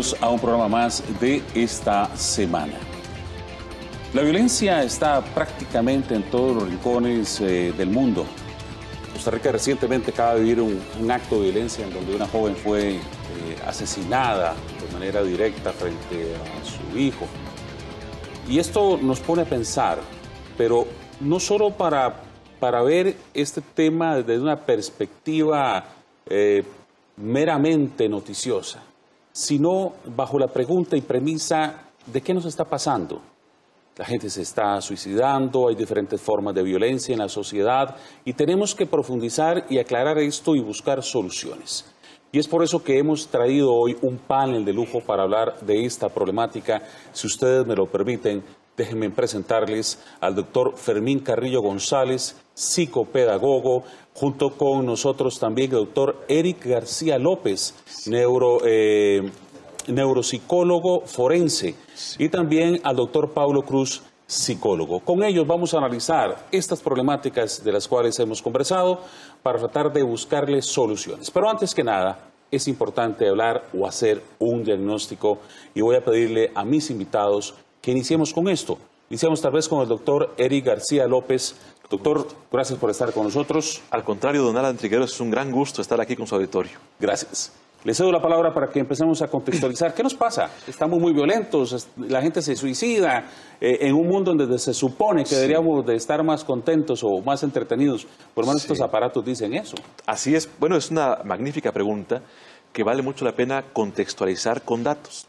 bienvenidos a un programa más de esta semana. La violencia está prácticamente en todos los rincones del mundo. Costa Rica recientemente acaba de vivir un acto de violencia en donde una joven fue asesinada de manera directa frente a su hijo. Y esto nos pone a pensar, pero no solo para ver este tema desde una perspectiva meramente noticiosa, sino bajo la pregunta y premisa de qué nos está pasando. La gente se está suicidando, hay diferentes formas de violencia en la sociedad y tenemos que profundizar y aclarar esto y buscar soluciones. Y es por eso que hemos traído hoy un panel de lujo para hablar de esta problemática. Si ustedes me lo permiten, déjenme presentarles al doctor Fermín Carrillo González, psicopedagogo, junto con nosotros también el doctor Eric García López, neuropsicólogo forense, y también al doctor Pablo Cruz, psicólogo. Con ellos vamos a analizar estas problemáticas de las cuales hemos conversado para tratar de buscarles soluciones. Pero antes que nada, es importante hablar o hacer un diagnóstico y voy a pedirle a mis invitados que iniciemos con esto. Iniciamos tal vez con el doctor Eric García López. Doctor, gracias por estar con nosotros. Al contrario, don Alan Trigueros, es un gran gusto estar aquí con su auditorio. Gracias. Le cedo la palabra para que empecemos a contextualizar. ¿Qué nos pasa? Estamos muy violentos, la gente se suicida en un mundo donde se supone que deberíamos de estar más contentos o más entretenidos. Por lo menos estos aparatos dicen eso. Así es. Bueno, es una magnífica pregunta que vale mucho la pena contextualizar con datos.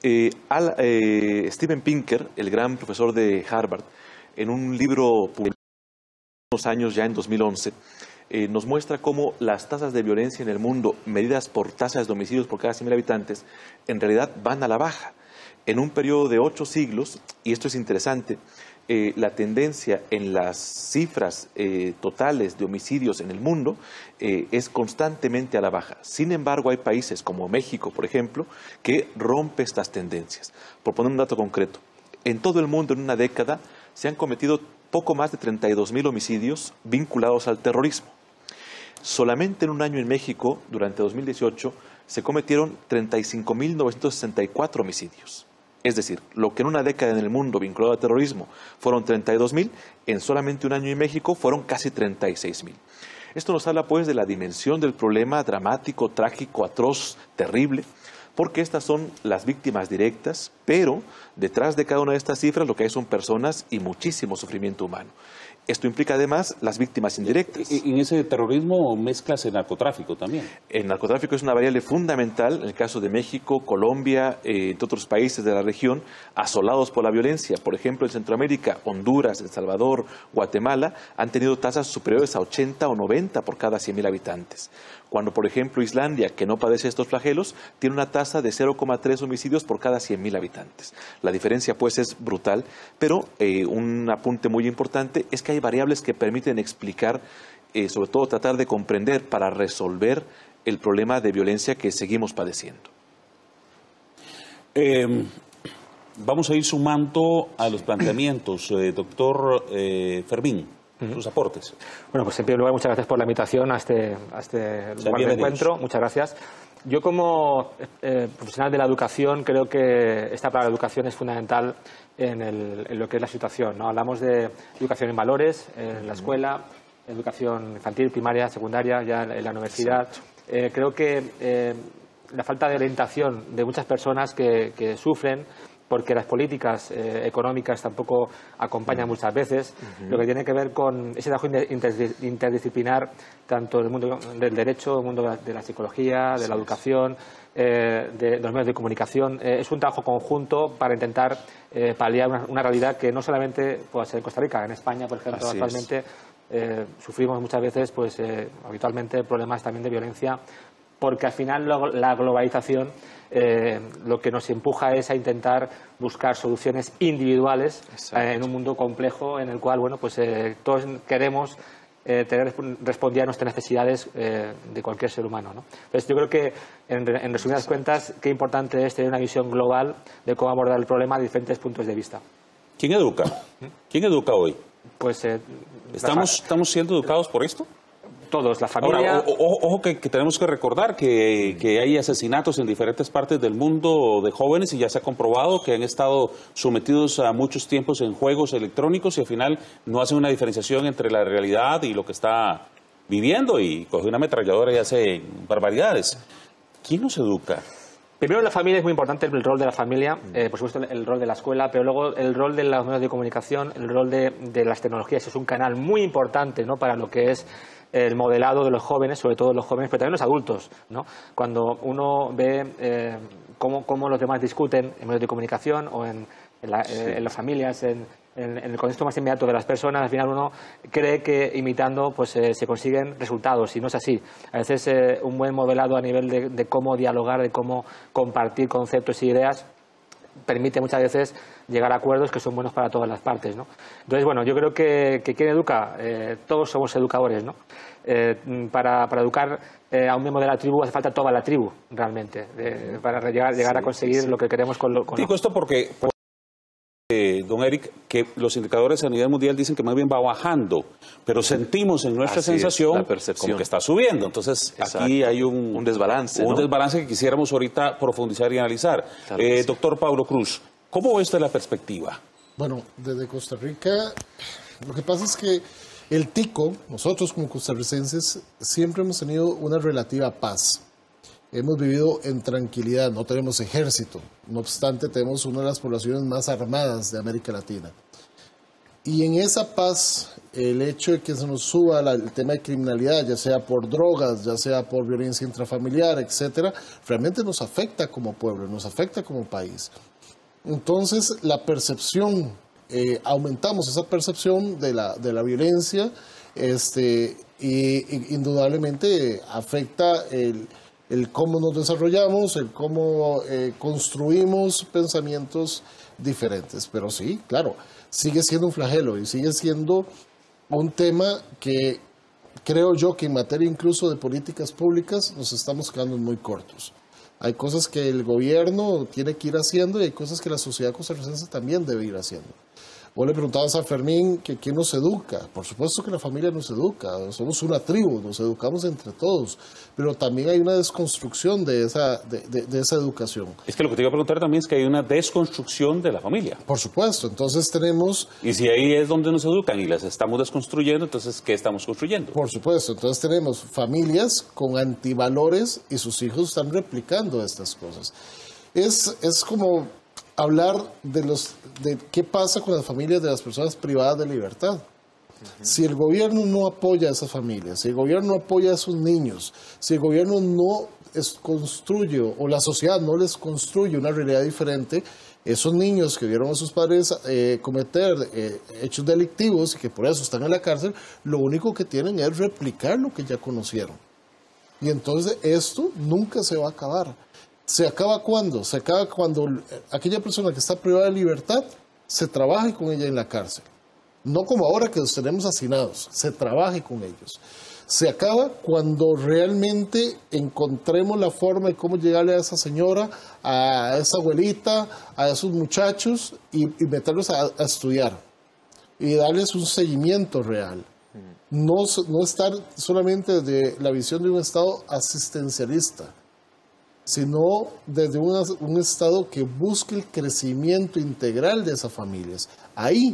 Steven Pinker, el gran profesor de Harvard, en un libro publicado hace unos años, ya en 2011, nos muestra cómo las tasas de violencia en el mundo, medidas por tasas de homicidios por cada 100.000 habitantes, en realidad van a la baja. En un periodo de 8 siglos, y esto es interesante, la tendencia en las cifras totales de homicidios en el mundo es constantemente a la baja. Sin embargo, hay países como México, por ejemplo, que rompe estas tendencias. Por poner un dato concreto, en todo el mundo en una década se han cometido poco más de 32.000 homicidios vinculados al terrorismo. Solamente en un año en México, durante 2018, se cometieron 35.964 homicidios. Es decir, lo que en una década en el mundo vinculado al terrorismo fueron 32.000, en solamente un año en México fueron casi 36.000. Esto nos habla pues de la dimensión del problema dramático, trágico, atroz, terrible, porque estas son las víctimas directas, pero detrás de cada una de estas cifras lo que hay son personas y muchísimo sufrimiento humano. Esto implica además las víctimas indirectas. Y en ese terrorismo mezclas el narcotráfico también. El narcotráfico es una variable fundamental en el caso de México, Colombia, entre otros países de la región asolados por la violencia. Por ejemplo, en Centroamérica, Honduras, El Salvador, Guatemala han tenido tasas superiores a 80 o 90 por cada 100.000 habitantes. Cuando, por ejemplo, Islandia, que no padece estos flagelos, tiene una tasa de 0,3 homicidios por cada 100.000 habitantes. La diferencia, pues, es brutal, pero un apunte muy importante es que hay variables que permiten explicar, sobre todo tratar de comprender para resolver el problema de violencia que seguimos padeciendo. Vamos a ir sumando a los planteamientos. Doctor Fermín, sus aportes. Bueno, pues en primer lugar, muchas gracias por la invitación a este lugar de encuentro. Muchas gracias. Yo como profesional de la educación creo que esta palabra educación es fundamental en lo que es la situación, ¿no? Hablamos de educación en valores, en la escuela, educación infantil, primaria, secundaria, ya en la universidad. Creo que la falta de orientación de muchas personas que sufren porque las políticas económicas tampoco acompañan muchas veces, lo que tiene que ver con ese trabajo interdisciplinar, tanto del mundo del derecho, del mundo de la psicología, de la educación, de los medios de comunicación. Es un trabajo conjunto para intentar paliar una realidad que no solamente puede ser en Costa Rica, en España, por ejemplo, actualmente sufrimos muchas veces, pues habitualmente, problemas también de violencia, porque al final la globalización lo que nos empuja es a intentar buscar soluciones individuales en un mundo complejo en el cual, bueno, pues todos queremos responder a nuestras necesidades de cualquier ser humano, ¿no? Entonces yo creo que, en resumidas cuentas, qué importante es tener una visión global de cómo abordar el problema de diferentes puntos de vista. ¿Quién educa? ¿Quién educa hoy? Pues ¿Estamos siendo educados por esto? todos, la familia... Ahora, ojo que tenemos que recordar que hay asesinatos en diferentes partes del mundo de jóvenes y ya se ha comprobado que han estado sometidos a muchos tiempos en juegos electrónicos y al final no hacen una diferenciación entre la realidad y lo que está viviendo y coge una ametralladora y hace barbaridades. ¿Quién nos educa? Primero, la familia es muy importante, el rol de la familia, por supuesto el rol de la escuela, pero luego el rol de los medios de comunicación, el rol de las tecnologías. Es un canal muy importante, ¿no?, para lo que es el modelado de los jóvenes, sobre todo los jóvenes, pero también los adultos, ¿no? Cuando uno ve cómo los demás discuten en medios de comunicación o en las familias, en el contexto más inmediato de las personas, al final uno cree que imitando pues se consiguen resultados y no es así. A veces un buen modelado a nivel de cómo dialogar, de cómo compartir conceptos e ideas permite muchas veces llegar a acuerdos que son buenos para todas las partes, ¿no? Entonces, bueno, yo creo que ¿quién educa? Todos somos educadores, ¿no? Para educar a un miembro de la tribu hace falta toda la tribu, realmente, para llegar a conseguir lo que queremos con Digo esto porque don Eric, que los indicadores a nivel mundial dicen que más bien va bajando, pero sentimos en nuestra sensación como que está subiendo. Entonces, aquí hay un desbalance, ¿no? Un desbalance que quisiéramos ahorita profundizar y analizar. Claro Doctor Paulo Cruz, ¿cómo ve usted la perspectiva? Bueno, desde Costa Rica, lo que pasa es que el tico, nosotros como costarricenses, siempre hemos tenido una relativa paz. Hemos vivido en tranquilidad, no tenemos ejército, no obstante tenemos una de las poblaciones más armadas de América Latina. Y en esa paz, el hecho de que se nos suba el tema de criminalidad, ya sea por drogas, ya sea por violencia intrafamiliar, etcétera, realmente nos afecta como pueblo, nos afecta como país. Entonces, la percepción, aumentamos esa percepción de la violencia, y indudablemente afecta el cómo nos desarrollamos, el cómo construimos pensamientos diferentes. Pero sí, claro, sigue siendo un flagelo y sigue siendo un tema que creo yo que en materia incluso de políticas públicas nos estamos quedando muy cortos. Hay cosas que el gobierno tiene que ir haciendo y hay cosas que la sociedad costarricense también debe ir haciendo. Vos le preguntabas a Fermín que quién nos educa. Por supuesto que la familia nos educa, somos una tribu, nos educamos entre todos, pero también hay una desconstrucción de esa educación. Es que lo que te iba a preguntar también es que hay una desconstrucción de la familia. Por supuesto, entonces tenemos... Y si ahí es donde nos educan y las estamos desconstruyendo, entonces ¿qué estamos construyendo? Por supuesto, entonces tenemos familias con antivalores y sus hijos están replicando estas cosas. Es como hablar de qué pasa con las familias de las personas privadas de libertad. Si el gobierno no apoya a esas familias, si el gobierno no apoya a esos niños, si el gobierno no construye o la sociedad no les construye una realidad diferente, esos niños que vieron a sus padres cometer hechos delictivos y que por eso están en la cárcel, lo único que tienen es replicar lo que ya conocieron. Y entonces esto nunca se va a acabar. ¿Se acaba cuándo? Se acaba cuando aquella persona que está privada de libertad se trabaje con ella en la cárcel. No como ahora que los tenemos hacinados, se trabaje con ellos. Se acaba cuando realmente encontremos la forma de cómo llegarle a esa señora, a esa abuelita, a esos muchachos y meterlos a estudiar y darles un seguimiento real. No estar solamente desde la visión de un Estado asistencialista, sino desde un Estado que busque el crecimiento integral de esas familias. Ahí,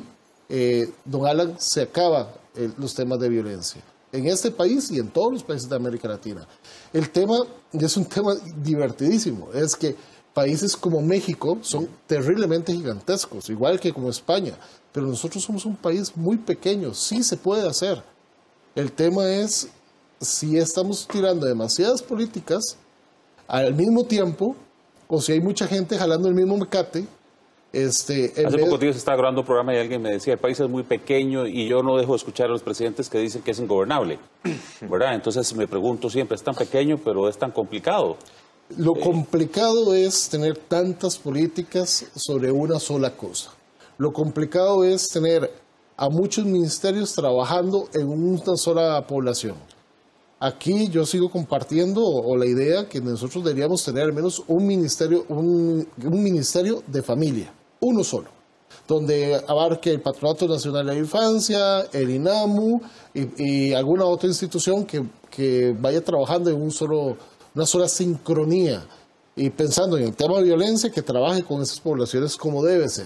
don Alan, se acaban los temas de violencia. En este país y en todos los países de América Latina. El tema, y es un tema divertidísimo, es que países como México son terriblemente gigantescos, igual que como España, pero nosotros somos un país muy pequeño, sí se puede hacer. El tema es si estamos tirando demasiadas políticas al mismo tiempo, o si hay mucha gente jalando el mismo mecate. Hace pocos días estaba grabando un programa y alguien me decía, el país es muy pequeño y yo no dejo de escuchar a los presidentes que dicen que es ingobernable, ¿verdad? Entonces me pregunto siempre, es tan pequeño pero es tan complicado. Lo complicado es tener tantas políticas sobre una sola cosa. Lo complicado es tener a muchos ministerios trabajando en una sola población. Aquí yo sigo compartiendo la idea que nosotros deberíamos tener al menos un ministerio de familia, uno solo, donde abarque el Patronato Nacional de la Infancia, el INAMU y alguna otra institución que vaya trabajando en una sola sincronía y pensando en el tema de violencia, que trabaje con esas poblaciones como debe ser.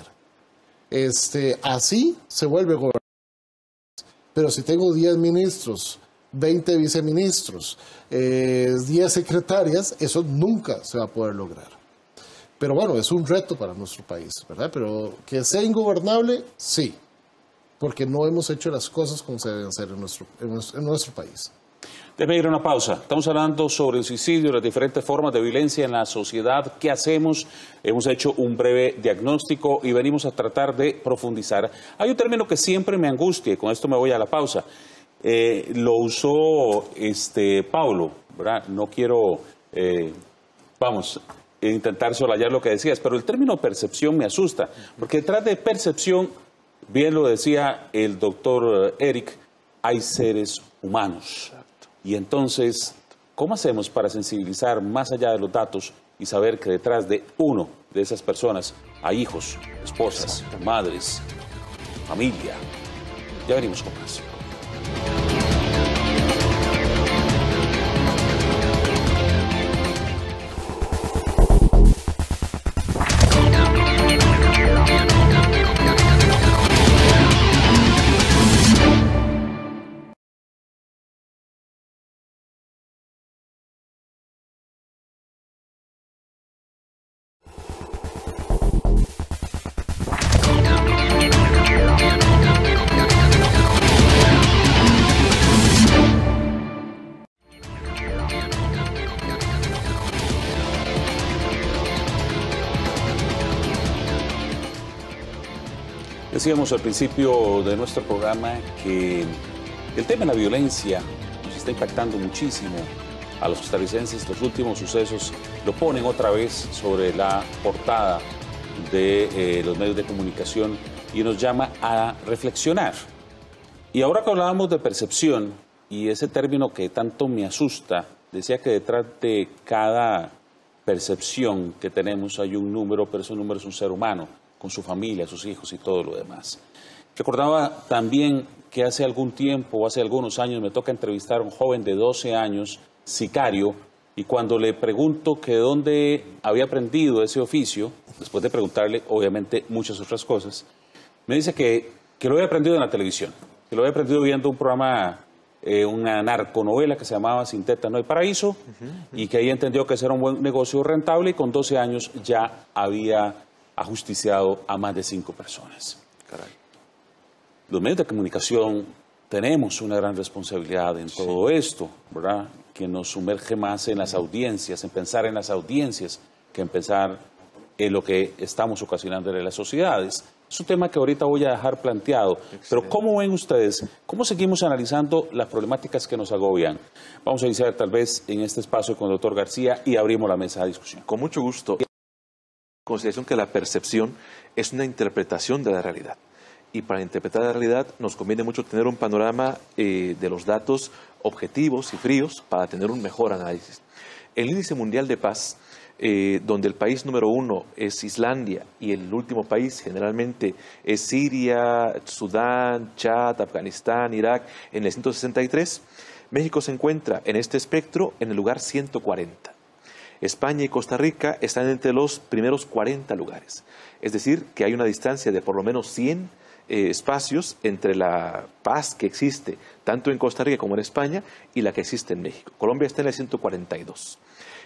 Así se vuelve gobernanza. Pero si tengo 10 ministros, 20 viceministros, 10 secretarias, eso nunca se va a poder lograr. Pero bueno, es un reto para nuestro país, ¿verdad? Pero que sea ingobernable, sí, porque no hemos hecho las cosas como se deben hacer en nuestro país. Déjeme ir a una pausa. Estamos hablando sobre el suicidio, las diferentes formas de violencia en la sociedad. ¿Qué hacemos? Hemos hecho un breve diagnóstico y venimos a tratar de profundizar. Hay un término que siempre me angustia, y con esto me voy a la pausa. Lo usó Paulo, ¿verdad? No quiero, intentar solayar lo que decías, pero el término percepción me asusta, porque detrás de percepción, bien lo decía el doctor Eric, hay seres humanos. Y entonces, ¿cómo hacemos para sensibilizar más allá de los datos y saber que detrás de uno de esas personas hay hijos, esposas, madres, familia? Ya venimos con más. Decíamos al principio de nuestro programa que el tema de la violencia nos está impactando muchísimo a los costarricenses. Los últimos sucesos lo ponen otra vez sobre la portada de los medios de comunicación y nos llama a reflexionar. Y ahora que hablábamos de percepción y ese término que tanto me asusta, decía que detrás de cada percepción que tenemos hay un número, pero ese número es un ser humano, con su familia, sus hijos y todo lo demás. Recordaba también que hace algún tiempo, hace algunos años, me toca entrevistar a un joven de 12 años, sicario, y cuando le pregunto que de dónde había aprendido ese oficio, después de preguntarle, obviamente, muchas otras cosas, me dice que lo había aprendido en la televisión, que lo había aprendido viendo un programa, una narconovela que se llamaba Sin Teta No Hay Paraíso, y que ahí entendió que ese era un buen negocio rentable, y con 12 años ya había ajusticiado a más de 5 personas. Caray. Los medios de comunicación tenemos una gran responsabilidad en todo esto, ¿verdad? Que nos sumerge más en las audiencias, en pensar en las audiencias, que en pensar en lo que estamos ocasionando en las sociedades. Es un tema que ahorita voy a dejar planteado. Excelente. Pero ¿cómo ven ustedes? ¿Cómo seguimos analizando las problemáticas que nos agobian? Vamos a iniciar tal vez en este espacio con el doctor García y abrimos la mesa de discusión. Con mucho gusto. Consideración que la percepción es una interpretación de la realidad. Y para interpretar la realidad nos conviene mucho tener un panorama de los datos objetivos y fríos para tener un mejor análisis. El Índice Mundial de Paz, donde el país número 1 es Islandia y el último país generalmente es Siria, Sudán, Chad, Afganistán, Irak, en el 163, México se encuentra en este espectro en el lugar 140. España y Costa Rica están entre los primeros 40 lugares. Es decir, que hay una distancia de por lo menos 100 espacios entre la paz que existe tanto en Costa Rica como en España y la que existe en México. Colombia está en el 142.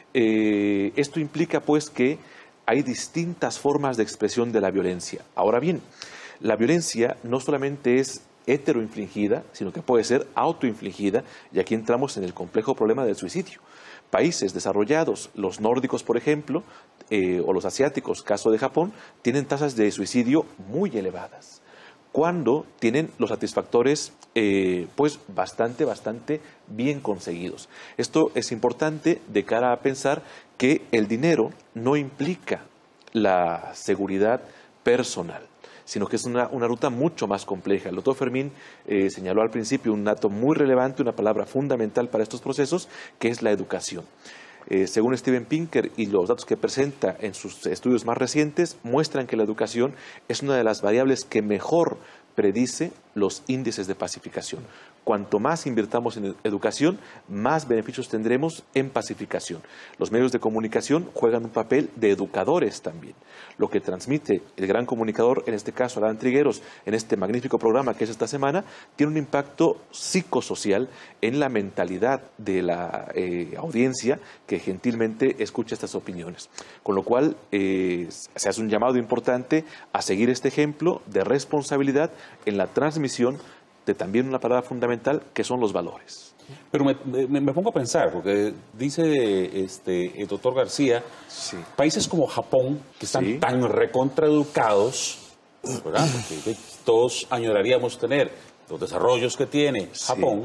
Esto implica pues que hay distintas formas de expresión de la violencia. Ahora bien, la violencia no solamente es heteroinfligida, sino que puede ser autoinfligida, y aquí entramos en el complejo problema del suicidio. Países desarrollados, los nórdicos por ejemplo, o los asiáticos, caso de Japón, tienen tasas de suicidio muy elevadas, cuando tienen los satisfactores pues bastante bien conseguidos. Esto es importante de cara a pensar que el dinero no implica la seguridad personal, sino que es una ruta mucho más compleja. El doctor Fermín señaló al principio un dato muy relevante, una palabra fundamental para estos procesos, que es la educación. Según Steven Pinker y los datos que presenta en sus estudios más recientes, muestran que la educación es una de las variables que mejor predice los índices de pacificación. Cuanto más invirtamos en educación, más beneficios tendremos en pacificación. Los medios de comunicación juegan un papel de educadores también. Lo que transmite el gran comunicador, en este caso Adán Trigueros, en este magnífico programa que es esta semana, tiene un impacto psicosocial en la mentalidad de la audiencia que gentilmente escucha estas opiniones. Con lo cual, se hace un llamado importante a seguir este ejemplo de responsabilidad en la transmisión de también una palabra fundamental que son los valores. Pero me pongo a pensar, porque dice el doctor García, países como Japón, que están tan recontraeducados, ¿verdad? Que todos añoraríamos tener los desarrollos que tiene Japón,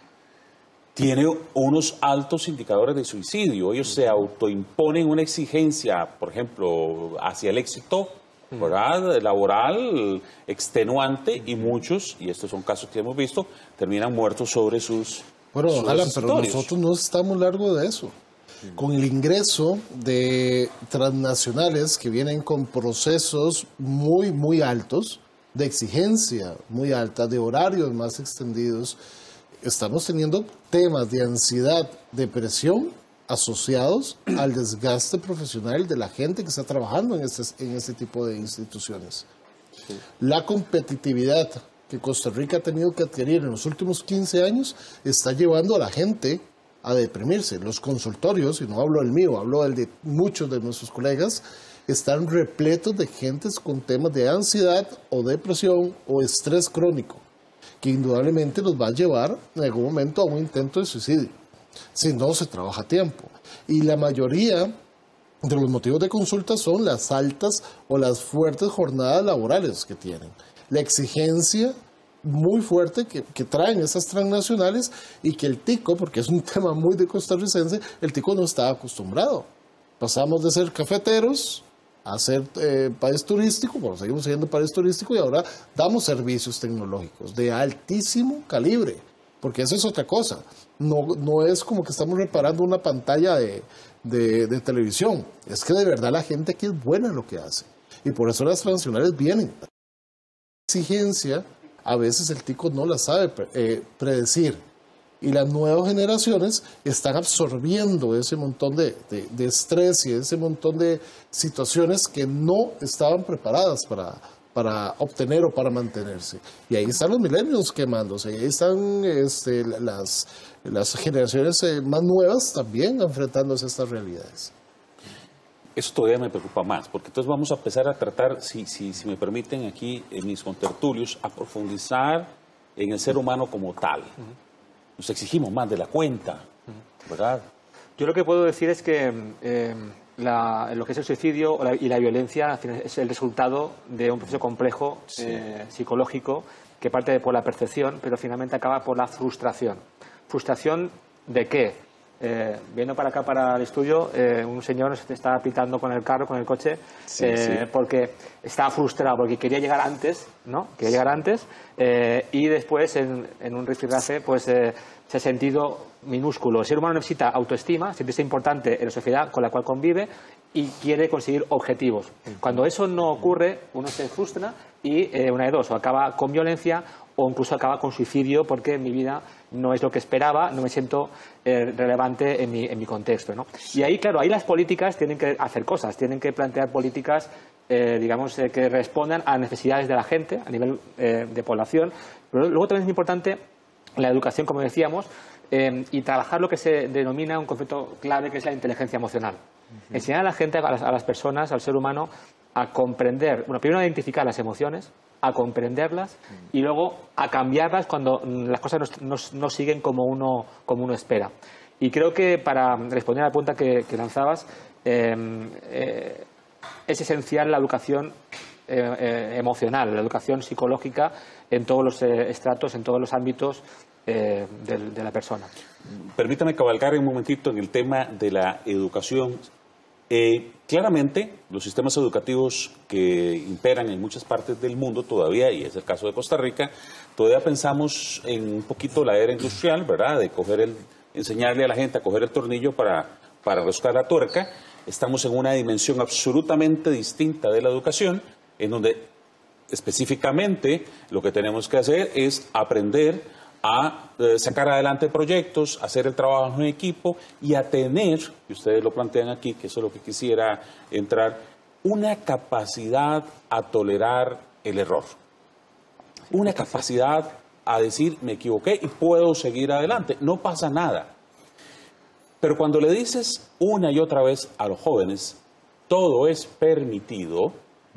tiene unos altos indicadores de suicidio. Ellos se autoimponen una exigencia, por ejemplo, hacia el éxito, ¿verdad?, laboral, extenuante, y muchos, y estos son casos que hemos visto, terminan muertos sobre sus... Bueno, Alan, pero nosotros no estamos largo de eso. Con el ingreso de transnacionales que vienen con procesos muy, muy altos, de exigencia muy alta, de horarios más extendidos, estamos teniendo temas de ansiedad, depresión, asociados al desgaste profesional de la gente que está trabajando en este tipo de instituciones. La competitividad que Costa Rica ha tenido que adquirir en los últimos 15 años está llevando a la gente a deprimirse. Los consultorios, y no hablo del mío, hablo del de muchos de nuestros colegas, están repletos de gentes con temas de ansiedad o depresión o estrés crónico, que indudablemente los va a llevar en algún momento a un intento de suicidio, si no se trabaja a tiempo. Y la mayoría de los motivos de consulta son las altas o las fuertes jornadas laborales que tienen. La exigencia muy fuerte que traen esas transnacionales, y que el tico, porque es un tema muy de costarricense, el tico no está acostumbrado. Pasamos de ser cafeteros a ser país turístico, bueno, seguimos siendo país turístico, y ahora damos servicios tecnológicos de altísimo calibre, porque eso es otra cosa. No es como que estamos reparando una pantalla de televisión. Es que de verdad la gente aquí es buena en lo que hace. Y por eso las transnacionales vienen. La exigencia, a veces el tico no la sabe predecir. Y las nuevas generaciones están absorbiendo ese montón de estrés y ese montón de situaciones que no estaban preparadas para obtener o para mantenerse. Y ahí están los millennials quemándose, y ahí están las generaciones más nuevas también enfrentándose a estas realidades. Eso todavía me preocupa más, porque entonces vamos a empezar a tratar, si me permiten aquí, en mis contertulios, a profundizar en el ser humano como tal. Nos exigimos más de la cuenta, ¿verdad? Yo lo que puedo decir es que lo que es el suicidio y la violencia al final es el resultado de un proceso complejo psicológico que parte por la percepción, pero finalmente acaba por la frustración. ¿Frustración de qué? Viendo para acá, para el estudio, un señor se está pitando con el carro, con el coche, porque estaba frustrado, porque quería llegar antes, ¿no? Quería llegar antes, y después, en un rifirrafe, pues se ha sentido minúsculo. El ser humano necesita autoestima, sentirse importante en la sociedad con la cual convive, y quiere conseguir objetivos. Cuando eso no ocurre, uno se frustra y una de dos, o acaba con violencia o incluso acaba con suicidio, porque mi vida no es lo que esperaba, no me siento relevante en mi contexto, ¿no? Y ahí, claro, ahí las políticas tienen que hacer cosas, tienen que plantear políticas que respondan a necesidades de la gente a nivel de población. Pero luego también es importante la educación, como decíamos, y trabajar lo que se denomina un concepto clave, que es la inteligencia emocional. Enseñar a la gente, a las personas, al ser humano, a comprender, bueno, primero a identificar las emociones, a comprenderlas, y luego a cambiarlas cuando las cosas no siguen como uno espera. Y creo que, para responder a la pregunta que lanzabas, es esencial la educación emocional, la educación psicológica en todos los estratos, en todos los ámbitos de la persona. Permítame cabalgar un momentito en el tema de la educación. Claramente, los sistemas educativos que imperan en muchas partes del mundo todavía, y es el caso de Costa Rica, todavía pensamos en un poquito la era industrial, ¿verdad? De enseñarle a la gente a coger el tornillo para para buscar la tuerca, estamos en una dimensión absolutamente distinta de la educación, en donde específicamente lo que tenemos que hacer es aprender a sacar adelante proyectos, hacer el trabajo en equipo y a tener, y ustedes lo plantean aquí, que eso es lo que quisiera entrar, una capacidad a tolerar el error, una capacidad a decir me equivoqué y puedo seguir adelante, no pasa nada. Pero cuando le dices una y otra vez a los jóvenes, todo es permitido,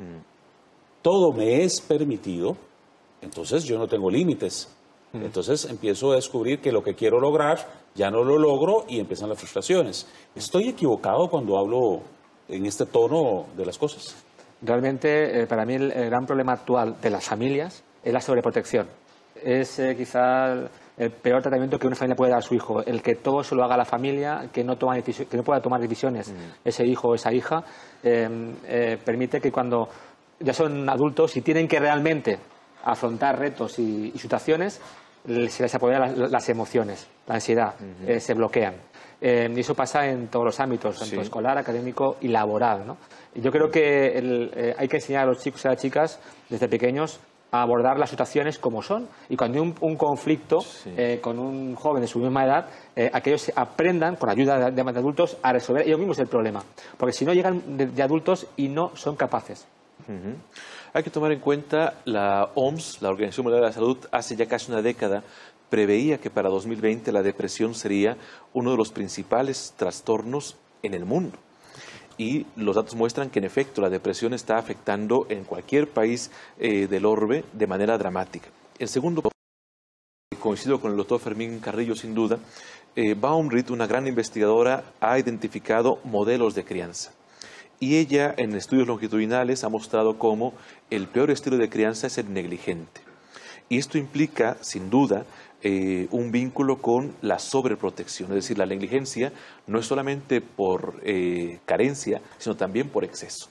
todo me es permitido, entonces yo no tengo límites. Entonces empiezo a descubrir que lo que quiero lograr ya no lo logro y empiezan las frustraciones. ¿Estoy equivocado cuando hablo en este tono de las cosas? Realmente, para mí, el gran problema actual de las familias es la sobreprotección. Es quizá el peor tratamiento que una familia puede dar a su hijo, el que todo se lo haga a la familia, que no pueda tomar decisiones ese hijo o esa hija, permite que cuando ya son adultos y tienen que realmente afrontar retos y situaciones, se les apoderan las emociones, la ansiedad, se bloquean. Y eso pasa en todos los ámbitos, tanto escolar, académico y laboral, ¿no? Yo creo que hay que enseñar a los chicos y a las chicas desde pequeños a abordar las situaciones como son. Y cuando hay un conflicto con un joven de su misma edad, aquellos aprendan, con ayuda de adultos, a resolver ellos mismos el problema. Porque si no, llegan de adultos y no son capaces. Hay que tomar en cuenta la OMS, la Organización Mundial de la Salud, hace ya casi una década preveía que para 2020 la depresión sería uno de los principales trastornos en el mundo. Y los datos muestran que en efecto la depresión está afectando en cualquier país del orbe de manera dramática. El segundo, coincido con el doctor Fermín Carrillo sin duda, Baumritt, una gran investigadora, ha identificado modelos de crianza. Y ella, en estudios longitudinales, ha mostrado cómo el peor estilo de crianza es el negligente. Y esto implica, sin duda, un vínculo con la sobreprotección. Es decir, la negligencia no es solamente por carencia, sino también por exceso.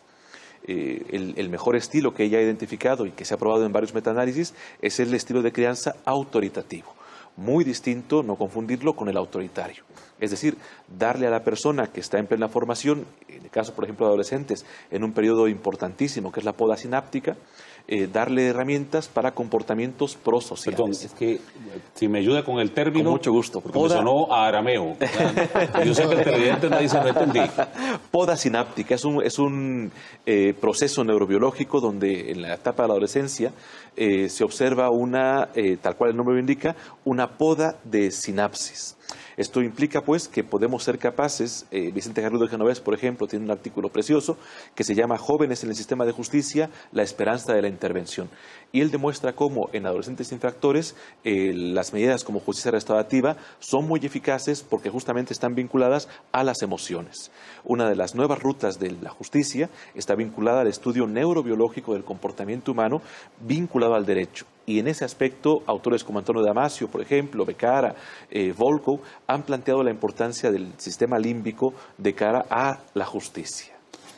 El mejor estilo que ella ha identificado y que se ha probado en varios metaanálisis es el estilo de crianza autoritativo. Muy distinto, no confundirlo con el autoritario. Es decir, darle a la persona que está en plena formación, en el caso, por ejemplo, de adolescentes, en un periodo importantísimo que es la poda sináptica, darle herramientas para comportamientos prosociales. Perdón, es que si me ayuda con el término... Con mucho gusto. Porque me sonó a arameo. Yo sé que el televidente me dice, no entendí. Poda sináptica es un proceso neurobiológico donde en la etapa de la adolescencia se observa tal cual el nombre lo indica, una poda de sinapsis. Esto implica, pues, que podemos ser capaces, Vicente Garrido Genovés, por ejemplo, tiene un artículo precioso que se llama Jóvenes en el sistema de justicia, la esperanza de la intervención. Y él demuestra cómo en adolescentes infractores las medidas como justicia restaurativa son muy eficaces porque justamente están vinculadas a las emociones. Una de las nuevas rutas de la justicia está vinculada al estudio neurobiológico del comportamiento humano vinculado al derecho. Y en ese aspecto, autores como Antonio Damasio, por ejemplo, Becara, Volkow, han planteado la importancia del sistema límbico de cara a la justicia.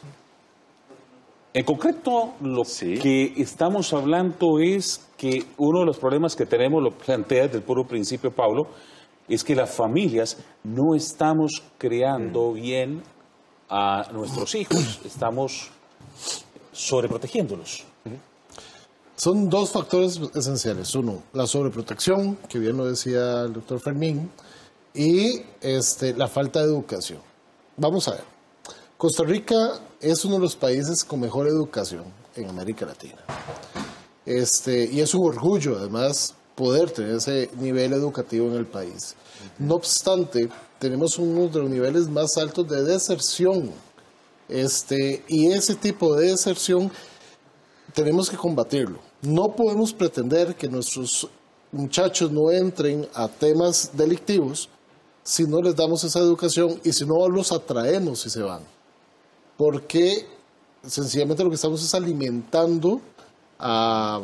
En concreto, lo que estamos hablando es que uno de los problemas que tenemos, lo plantea desde el puro principio Pablo, es que las familias no estamos creando bien a nuestros hijos, estamos sobreprotegiéndolos. Son dos factores esenciales. Uno, la sobreprotección, que bien lo decía el doctor Fermín, y la falta de educación. Vamos a ver. Costa Rica es uno de los países con mejor educación en América Latina. Y es un orgullo, además, poder tener ese nivel educativo en el país. No obstante, tenemos uno de los niveles más altos de deserción. Y ese tipo de deserción tenemos que combatirlo. No podemos pretender que nuestros muchachos no entren a temas delictivos si no les damos esa educación y si no los atraemos si se van. Porque sencillamente lo que estamos es alimentando a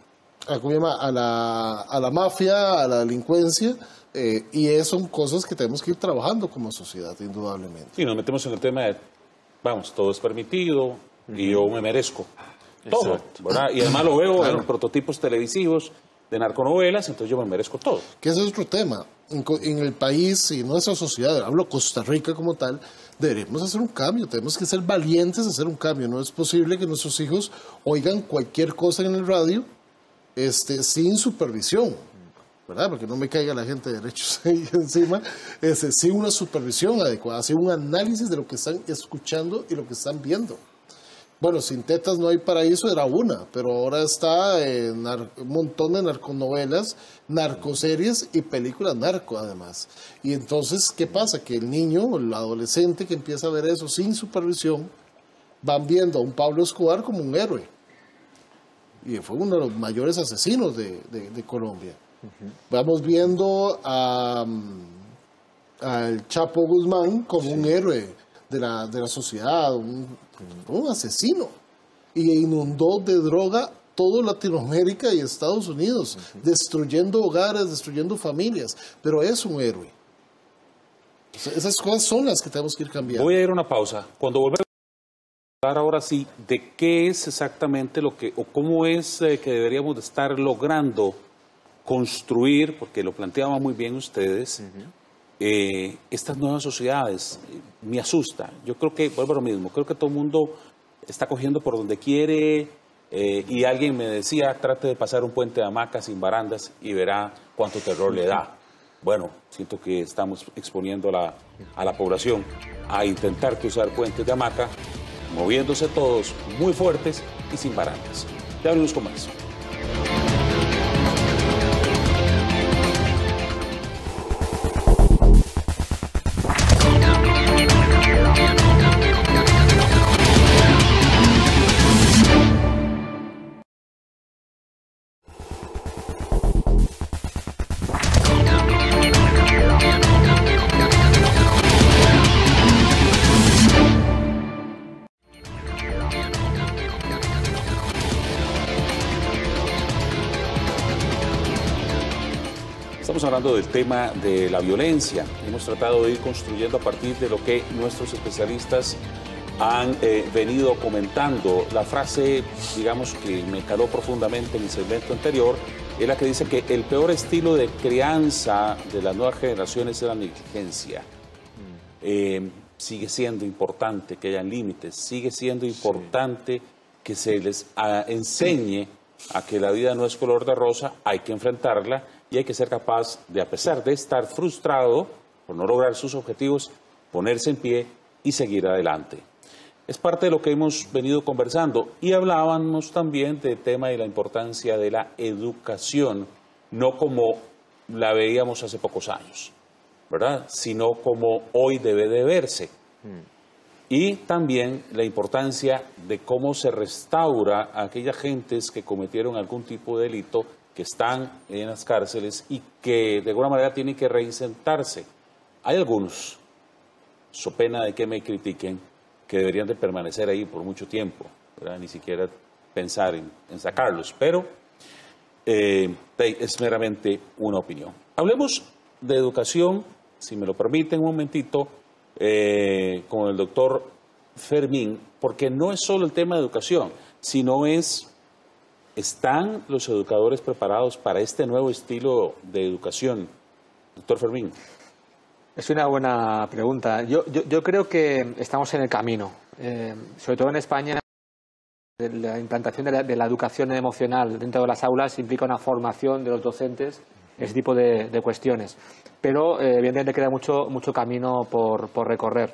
la mafia, a la delincuencia, y son cosas que tenemos que ir trabajando como sociedad, indudablemente. Sí, nos metemos en el tema de, todo es permitido y yo me merezco todo, ¿verdad? Y además lo veo en prototipos televisivos de narconovelas, entonces yo me merezco todo. Que ese es otro tema. En el país y en nuestra sociedad, hablo Costa Rica como tal, deberíamos hacer un cambio, tenemos que ser valientes a hacer un cambio. No es posible que nuestros hijos oigan cualquier cosa en el radio sin supervisión, ¿verdad? Porque no me caiga la gente de derechos ahí encima, sin una supervisión adecuada, sin un análisis de lo que están escuchando y lo que están viendo. Bueno, Sin Tetas No Hay Paraíso era una, pero ahora está un montón de narconovelas, narcoseries y películas narco además. Y entonces, ¿qué pasa? Que el niño o el adolescente que empieza a ver eso sin supervisión, van viendo a un Pablo Escobar como un héroe. Y fue uno de los mayores asesinos de Colombia. Vamos viendo al Chapo Guzmán como un héroe de la sociedad, un asesino, y inundó de droga toda Latinoamérica y Estados Unidos, destruyendo hogares, destruyendo familias, pero es un héroe. Esas cosas son las que tenemos que ir cambiando. Voy a ir a una pausa. Cuando volvemos a hablar ahora sí de qué es exactamente lo que, o cómo es que deberíamos de estar logrando construir, porque lo planteaban muy bien ustedes, estas nuevas sociedades. Me asusta. Yo creo que, vuelvo a lo mismo, creo que todo el mundo está cogiendo por donde quiere, y alguien me decía, trate de pasar un puente de hamaca sin barandas y verá cuánto terror le da. Bueno, siento que estamos exponiendo a la población a intentar cruzar puentes de hamaca, moviéndose todos muy fuertes y sin barandas. Ya venimos con más. Estamos hablando del tema de la violencia. Hemos tratado de ir construyendo a partir de lo que nuestros especialistas han venido comentando. La frase, digamos, que me caló profundamente en el segmento anterior, es la que dice que el peor estilo de crianza de las nuevas generaciones es la negligencia. Sigue siendo importante que hayan límites, sigue siendo importante que se les enseñe a que la vida no es color de rosa, hay que enfrentarla y hay que ser capaz de, a pesar de estar frustrado por no lograr sus objetivos, ponerse en pie y seguir adelante. Es parte de lo que hemos venido conversando y hablábamos también del tema de la importancia de la educación, no como la veíamos hace pocos años, ¿verdad? Sino como hoy debe de verse. Y también la importancia de cómo se restaura a aquellas gentes que cometieron algún tipo de delito, que están en las cárceles y que de alguna manera tienen que reinsertarse. Hay algunos, so pena de que me critiquen, que deberían de permanecer ahí por mucho tiempo, ¿verdad? Ni siquiera pensar en sacarlos, pero es meramente una opinión. Hablemos de educación, si me lo permiten un momentito, con el doctor Fermín, porque no es solo el tema de educación, sino ¿están los educadores preparados para este nuevo estilo de educación? Doctor Fermín. Es una buena pregunta. Yo creo que estamos en el camino. Sobre todo en España, la implantación de la educación emocional dentro de las aulas implica una formación de los docentes, ese tipo de cuestiones. Pero evidentemente queda mucho camino por recorrer.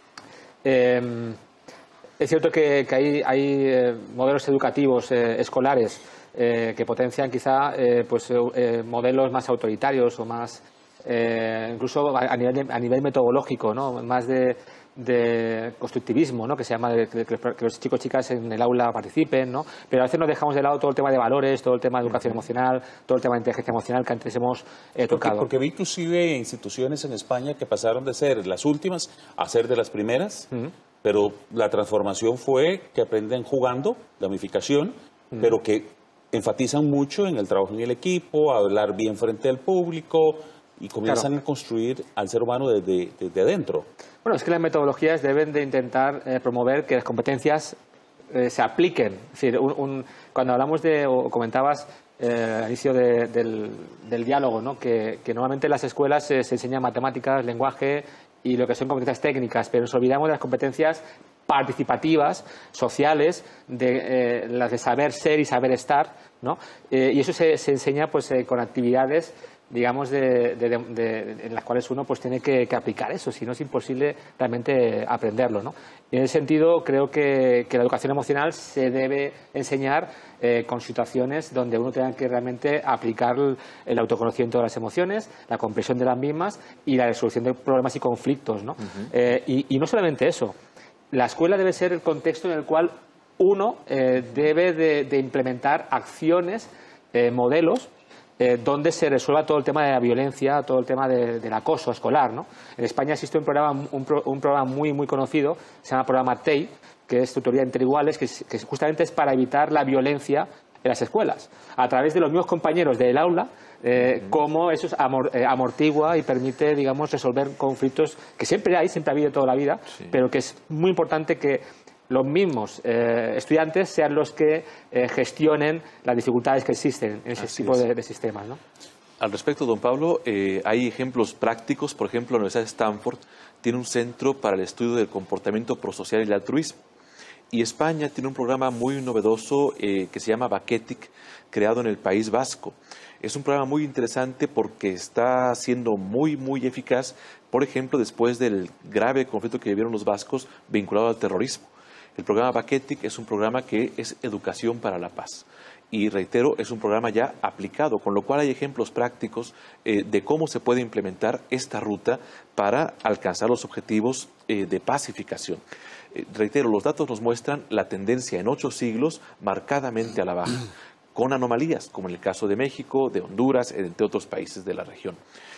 Es cierto que hay modelos educativos escolares que potencian quizá modelos más autoritarios o más incluso a nivel metodológico, ¿no? Más de constructivismo, ¿no? Que se llama que los chicos y chicas en el aula participen, ¿no? Pero a veces nos dejamos de lado todo el tema de valores, todo el tema de educación emocional, todo el tema de inteligencia emocional que antes hemos tocado. Porque vi inclusive instituciones en España que pasaron de ser las últimas a ser de las primeras, pero la transformación fue que aprenden jugando, gamificación, pero que enfatizan mucho en el trabajo en el equipo, a hablar bien frente al público y comienzan a construir al ser humano desde adentro. Bueno, es que las metodologías deben de intentar promover que las competencias se apliquen. Es decir, cuando hablamos o comentabas al inicio del diálogo, ¿no? que normalmente en las escuelas se enseña matemáticas, lenguaje y lo que son competencias técnicas, pero nos olvidamos de las competencias participativas, sociales, de las de saber ser y saber estar, ¿no? Y eso se enseña pues con actividades, digamos, en las cuales uno pues tiene que aplicar eso, si no es imposible realmente aprenderlo, ¿no? Y en ese sentido creo que la educación emocional se debe enseñar con situaciones donde uno tenga que realmente aplicar el autoconocimiento de las emociones, la comprensión de las mismas y la resolución de problemas y conflictos, ¿no? Y no solamente eso. La escuela debe ser el contexto en el cual uno debe de implementar acciones, modelos, donde se resuelva todo el tema de la violencia, todo el tema del acoso escolar, ¿no? En España existe un programa muy conocido, se llama programa TEI, que es Tutoría entre Iguales, que justamente es para evitar la violencia en las escuelas, a través de los mismos compañeros del aula, cómo eso amortigua y permite, digamos, resolver conflictos que siempre ha habido toda la vida, pero que es muy importante que los mismos estudiantes sean los que gestionen las dificultades que existen en ese tipo de sistemas, ¿no? Al respecto, don Pablo, hay ejemplos prácticos. Por ejemplo, la Universidad de Stanford tiene un centro para el estudio del comportamiento prosocial y el altruismo. Y España tiene un programa muy novedoso que se llama Baketic, creado en el País Vasco. Es un programa muy interesante porque está siendo muy eficaz, por ejemplo, después del grave conflicto que vivieron los vascos vinculado al terrorismo. El programa Baketic es un programa que es educación para la paz. Y reitero, es un programa ya aplicado, con lo cual hay ejemplos prácticos de cómo se puede implementar esta ruta para alcanzar los objetivos de pacificación. Reitero, los datos nos muestran la tendencia en 8 siglos marcadamente a la baja, con anomalías, como en el caso de México, de Honduras, entre otros países de la región.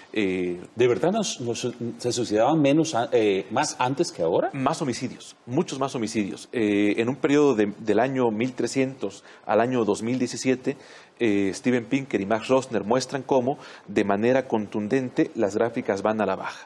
¿De verdad se suicidaban más antes que ahora? Más homicidios, muchos más homicidios. En un periodo del año 1300 al año 2017, Steven Pinker y Max Rosner muestran cómo, de manera contundente, las gráficas van a la baja.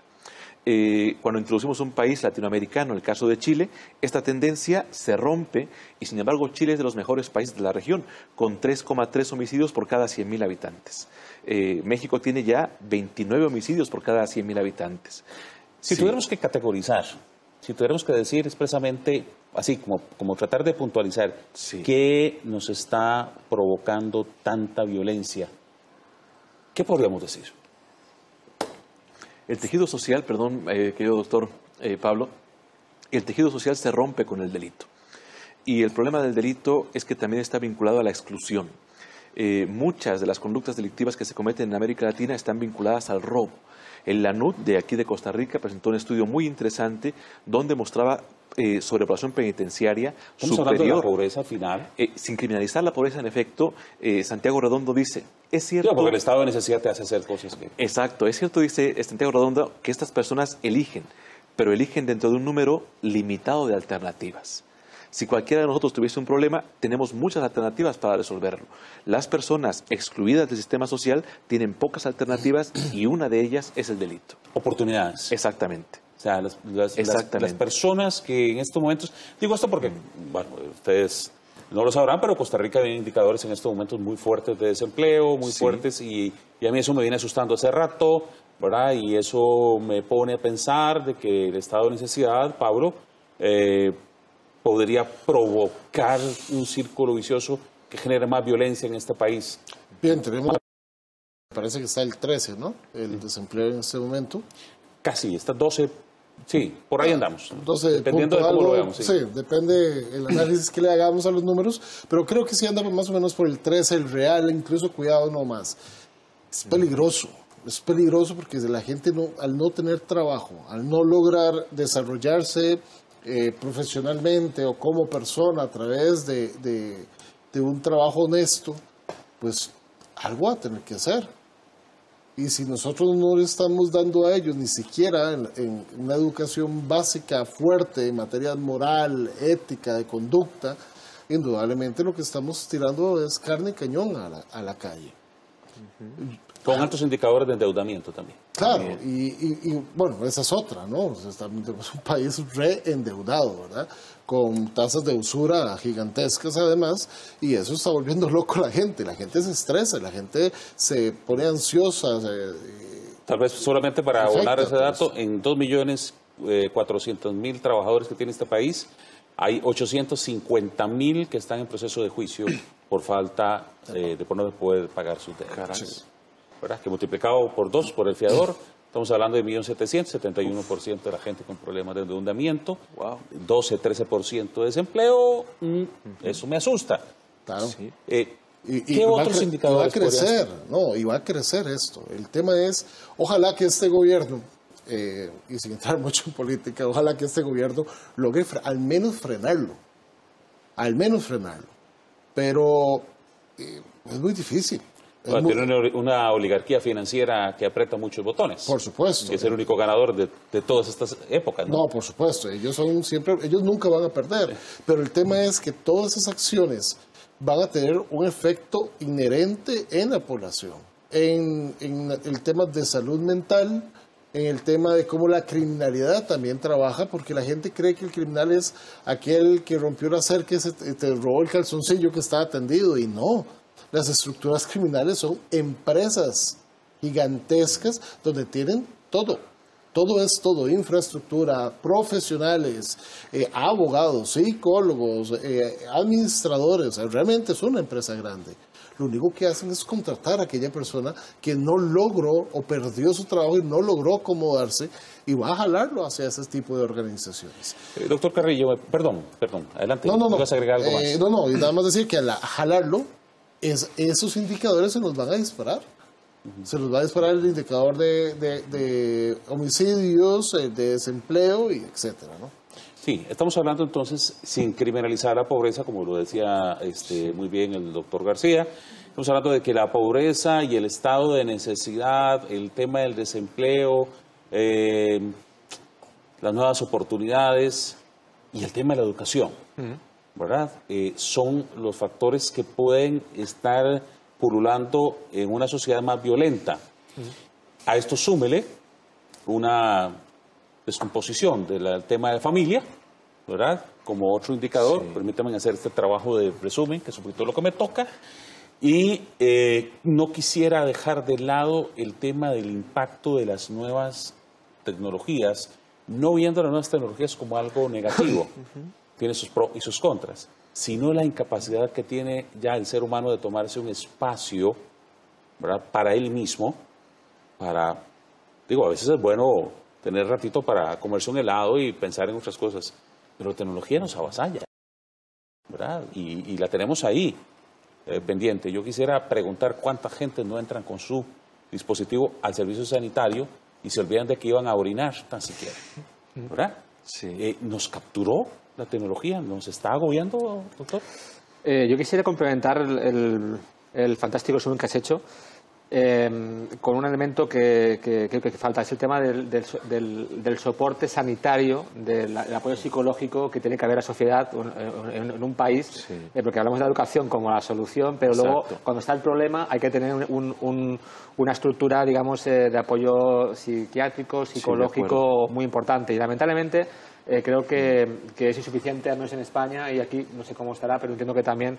Cuando introducimos un país latinoamericano, el caso de Chile, esta tendencia se rompe y, sin embargo, Chile es de los mejores países de la región, con 3,3 homicidios por cada 100.000 habitantes. México tiene ya 29 homicidios por cada 100.000 habitantes. Si tuviéramos que categorizar, si tuviéramos que decir expresamente, así como tratar de puntualizar, ¿qué nos está provocando tanta violencia? ¿Qué podríamos decir? El tejido social, perdón, querido doctor Pablo, el tejido social se rompe con el delito. Y el problema del delito es que también está vinculado a la exclusión. Muchas de las conductas delictivas que se cometen en América Latina están vinculadas al robo. El ANUD de aquí de Costa Rica presentó un estudio muy interesante donde mostraba sobrepoblación penitenciaria superior. Hablando de la pobreza final. Sin criminalizar la pobreza, en efecto, Santiago Redondo dice, es cierto... Sí, porque el estado de necesidad te hace hacer cosas que... Exacto, es cierto, dice Santiago Redondo, que estas personas eligen, pero eligen dentro de un número limitado de alternativas. Si cualquiera de nosotros tuviese un problema, tenemos muchas alternativas para resolverlo. Las personas excluidas del sistema social tienen pocas alternativas y una de ellas es el delito. Oportunidades. Exactamente. O sea, las personas que en estos momentos... Digo esto porque, bueno, ustedes no lo sabrán, pero Costa Rica tiene indicadores en estos momentos muy fuertes de desempleo, muy fuertes, y a mí eso me viene asustando hace rato, ¿verdad? Y eso me pone a pensar de que el estado de necesidad, Pablo, podría provocar un círculo vicioso que genere más violencia en este país. Bien, tenemos... Parece que está el 13, ¿no? El desempleo en este momento. Casi, está 12... Sí, por ahí andamos. 12, dependiendo de cómo lo veamos. Sí, depende el análisis que le hagamos a los números, pero creo que sí andamos más o menos por el 13, el real, incluso cuidado no más. Es peligroso porque la gente al no tener trabajo, al no lograr desarrollarse profesionalmente o como persona a través de un trabajo honesto, pues algo va a tener que hacer. Y si nosotros no le estamos dando a ellos ni siquiera en una educación básica fuerte en materia moral, ética, de conducta, indudablemente lo que estamos tirando es carne y cañón a la calle. Con altos indicadores de endeudamiento también. Claro, y bueno, esa es otra, ¿no? Tenemos un país reendeudado, ¿verdad? Con tasas de usura gigantescas además, y eso está volviendo loco a la gente se estresa, la gente se pone ansiosa, Tal vez solamente para abonar ese dato, en 2.400.000 trabajadores que tiene este país, hay 850.000 que están en proceso de juicio por falta de por no poder pagar sus deudas. ¿Verdad? Que multiplicado por 2 por el fiador, estamos hablando de 1.700.000, 71% de la gente con problemas de endeudamiento, 12-13% de desempleo, eso me asusta. Claro. Sí. ¿Qué otros indicadores? Y va a crecer, y va a crecer esto. El tema es, ojalá que este gobierno, y sin entrar mucho en política, ojalá que este gobierno logre al menos frenarlo. Pero es muy difícil. Tiene una oligarquía financiera que aprieta muchos botones. Por supuesto. Que es el único ganador de todas estas épocas, ¿no? No, por supuesto. Ellos nunca van a perder. Pero el tema es que todas esas acciones van a tener un efecto inherente en la población. En el tema de salud mental, en el tema de cómo la criminalidad también trabaja, porque la gente cree que el criminal es aquel que rompió la cerca y te robó el calzoncillo que estaba tendido, y no. Las estructuras criminales son empresas gigantescas donde tienen todo. Todo es todo, infraestructura, profesionales, abogados, psicólogos, administradores. Realmente es una empresa grande. Lo único que hacen es contratar a aquella persona que no logró o perdió su trabajo y no logró acomodarse, y va a jalarlo hacia ese tipo de organizaciones. Doctor Carrillo, perdón, adelante. No. ¿Vas a agregar algo más? Y nada más decir que al jalarlo, esos indicadores se nos van a disparar. Se nos va a disparar el indicador de homicidios, de desempleo, y etcétera, ¿no? Sí, estamos hablando entonces sin criminalizar la pobreza, como lo decía muy bien el doctor García. Estamos hablando de que la pobreza y el estado de necesidad, el tema del desempleo, las nuevas oportunidades y el tema de la educación, ¿verdad? Son los factores que pueden estar pululando en una sociedad más violenta. A esto súmele una descomposición del tema de familia, ¿verdad? Como otro indicador. Sí. Permítanme hacer este trabajo de resumen, que es un poquito lo que me toca. Y no quisiera dejar de lado el tema del impacto de las nuevas tecnologías, no viendo las nuevas tecnologías como algo negativo, tiene sus pros y sus contras, sino la incapacidad que tiene ya el ser humano de tomarse un espacio, ¿verdad?, para él mismo, a veces es bueno tener ratito para comerse un helado y pensar en otras cosas, pero la tecnología nos avasalla, ¿verdad? Y la tenemos ahí, pendiente. Yo quisiera preguntar cuánta gente no entran con su dispositivo al servicio sanitario y se olvidan de que iban a orinar tan siquiera, ¿verdad? Sí. ¿Nos capturó la tecnología? ¿Nos está agobiando, doctor? Yo quisiera complementar el fantástico resumen que has hecho con un elemento que falta, es el tema del soporte sanitario, del apoyo psicológico que tiene que haber a la sociedad en un país, porque hablamos de la educación como la solución, pero luego cuando está el problema hay que tener una estructura, digamos, de apoyo psiquiátrico, psicológico muy importante, y lamentablemente creo que es insuficiente, al menos en España, y aquí no sé cómo estará, pero entiendo que también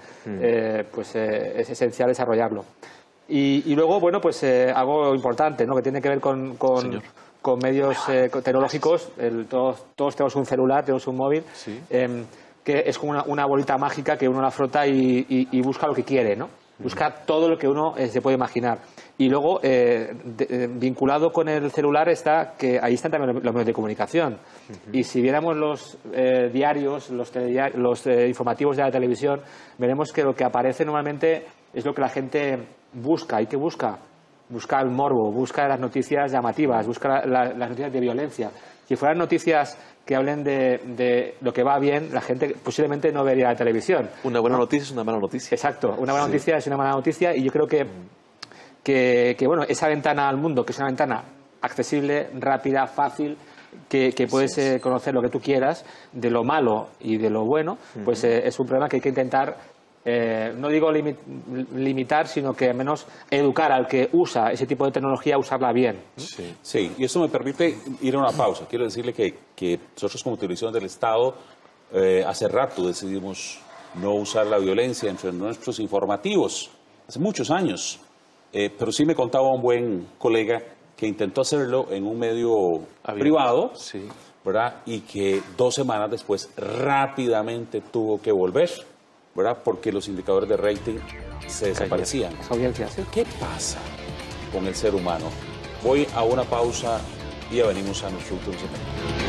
es esencial desarrollarlo. Y luego, bueno, pues algo importante, ¿no?, que tiene que ver con medios tecnológicos. Todos tenemos un celular, tenemos un móvil, que es como una bolita mágica que uno la frota y busca lo que quiere, ¿no? Busca todo lo que uno se puede imaginar. Y luego, vinculado con el celular está que ahí están también los medios de comunicación. Y si viéramos los diarios, los informativos de la televisión, veremos que lo que aparece normalmente es lo que la gente busca. ¿Y qué busca? Busca el morbo, busca las noticias llamativas, busca las noticias de violencia. Si fueran noticias que hablen de lo que va bien, la gente posiblemente no vería la televisión. Una buena noticia es una mala noticia. Exacto, una buena noticia es una mala noticia, y yo creo que bueno, esa ventana al mundo, que es una ventana accesible, rápida, fácil, que puedes conocer lo que tú quieras, de lo malo y de lo bueno, pues es un problema que hay que intentar, no digo limitar, sino que al menos educar al que usa ese tipo de tecnología a usarla bien. Sí, y eso me permite ir a una pausa. Quiero decirle que nosotros como Televisión del Estado hace rato decidimos no usar la violencia entre nuestros informativos, hace muchos años, pero sí me contaba un buen colega que intentó hacerlo en un medio privado, sí, ¿verdad? Y que 2 semanas después rápidamente tuvo que volver, ¿verdad? Porque los indicadores de rating se desaparecían. Audiencias, ¿sí? ¿Qué pasa con el ser humano? Voy a una pausa y ya venimos a nuestro último segmento.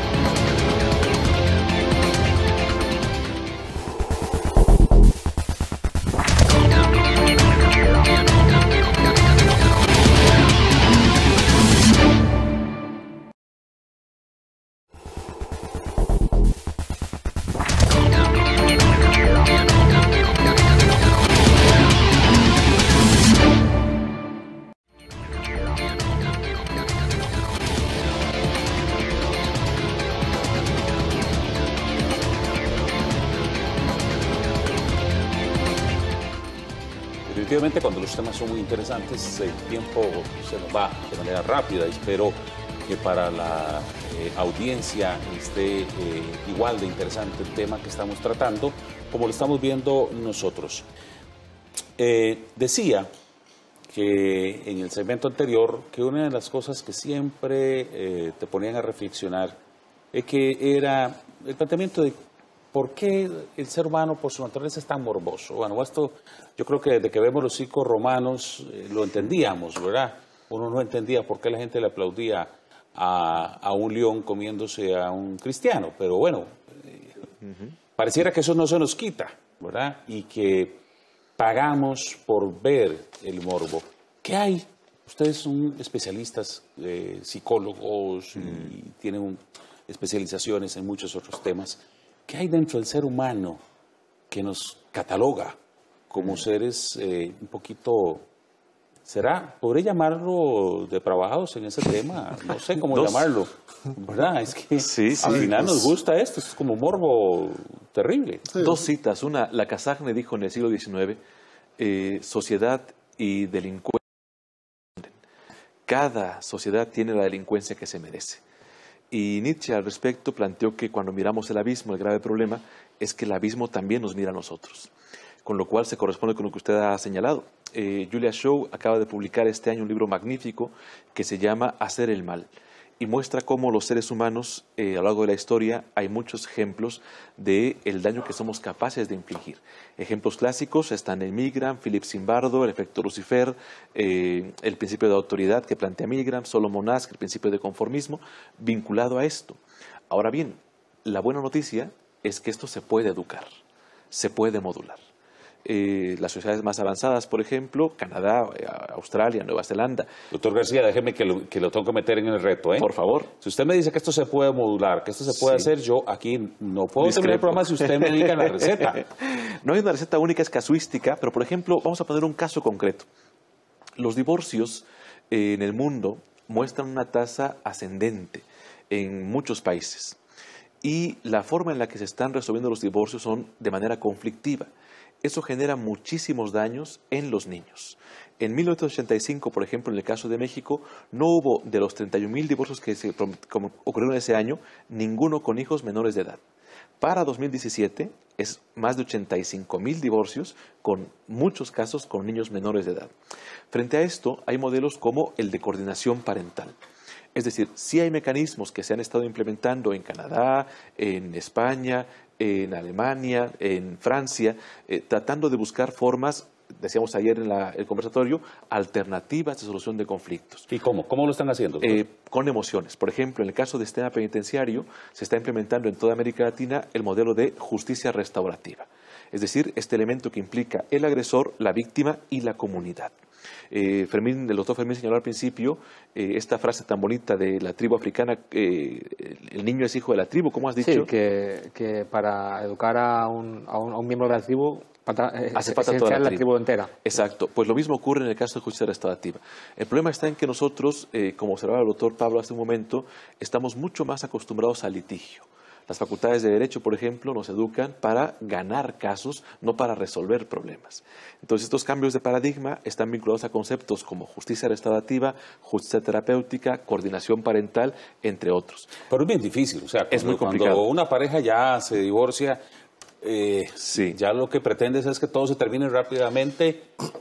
Definitivamente cuando los temas son muy interesantes, el tiempo se nos va de manera rápida. Espero que para la audiencia esté igual de interesante el tema que estamos tratando, como lo estamos viendo nosotros. Decía que en el segmento anterior que una de las cosas que siempre te ponían a reflexionar es que era el planteamiento de ¿por qué el ser humano por su naturaleza es tan morboso? Bueno, esto yo creo que desde que vemos los ciclos romanos lo entendíamos, ¿verdad? Uno no entendía por qué la gente le aplaudía a un león comiéndose a un cristiano, pero bueno, pareciera que eso no se nos quita, ¿verdad? Y que pagamos por ver el morbo. ¿Qué hay? Ustedes son especialistas, psicólogos, y tienen especializaciones en muchos otros temas. ¿Qué hay dentro del ser humano que nos cataloga como seres un poquito, podré llamarlo depravados en ese tema? No sé cómo llamarlo, ¿verdad? Es que al final nos gusta esto, es como morbo terrible. Sí. 2 citas, una, Lacazagne dijo en el siglo XIX, sociedad y delincuencia. Cada sociedad tiene la delincuencia que se merece. Y Nietzsche al respecto planteó que cuando miramos el abismo, el grave problema es que el abismo también nos mira a nosotros, con lo cual se corresponde con lo que usted ha señalado. Julia Shaw acaba de publicar este año un libro magnífico que se llama Hacer el mal, y muestra cómo los seres humanos a lo largo de la historia hay muchos ejemplos del daño que somos capaces de infligir. Ejemplos clásicos están en Milgram, Philip Zimbardo, el efecto Lucifer, el principio de autoridad que plantea Milgram, Solomon Asch, el principio de conformismo, vinculado a esto. Ahora bien, la buena noticia es que esto se puede educar, se puede modular. Las sociedades más avanzadas, por ejemplo, Canadá, Australia, Nueva Zelanda. Doctor García, déjeme que lo tengo que meter en el reto, ¿eh? Por favor. Si usted me dice que esto se puede modular, que esto se puede hacer, yo aquí no puedo terminar el programa si usted me diga la receta. No hay una receta única, es casuística, pero por ejemplo, vamos a poner un caso concreto. Los divorcios en el mundo muestran una tasa ascendente en muchos países. Y la forma en la que se están resolviendo los divorcios son de manera conflictiva. Eso genera muchísimos daños en los niños. En 1985, por ejemplo, en el caso de México, no hubo de los 31.000 divorcios que ocurrieron ese año, ninguno con hijos menores de edad. Para 2017 es más de 85.000 divorcios, con muchos casos con niños menores de edad. Frente a esto, hay modelos como el de coordinación parental. Es decir, sí hay mecanismos que se han estado implementando en Canadá, en España, en Alemania, en Francia, tratando de buscar formas, decíamos ayer en el conversatorio, alternativas de solución de conflictos. ¿Y cómo? ¿Cómo lo están haciendo? Con emociones. Por ejemplo, en el caso del sistema penitenciario, se está implementando en toda América Latina el modelo de justicia restaurativa. Es decir, este elemento que implica el agresor, la víctima y la comunidad. El doctor Fermín señaló al principio esta frase tan bonita de la tribu africana, el niño es hijo de la tribu, ¿cómo has dicho? Sí, que para educar a un miembro de la tribu hace falta toda la tribu entera. Exacto, pues lo mismo ocurre en el caso de justicia restaurativa. El problema está en que nosotros, como observaba el doctor Pablo hace un momento, estamos mucho más acostumbrados al litigio. Las facultades de Derecho, por ejemplo, nos educan para ganar casos, no para resolver problemas. Entonces, estos cambios de paradigma están vinculados a conceptos como justicia restaurativa, justicia terapéutica, coordinación parental, entre otros. Pero es bien difícil, o sea, es muy complicado. Cuando una pareja ya se divorcia, Sí. ya lo que pretendes es que todo se termine rápidamente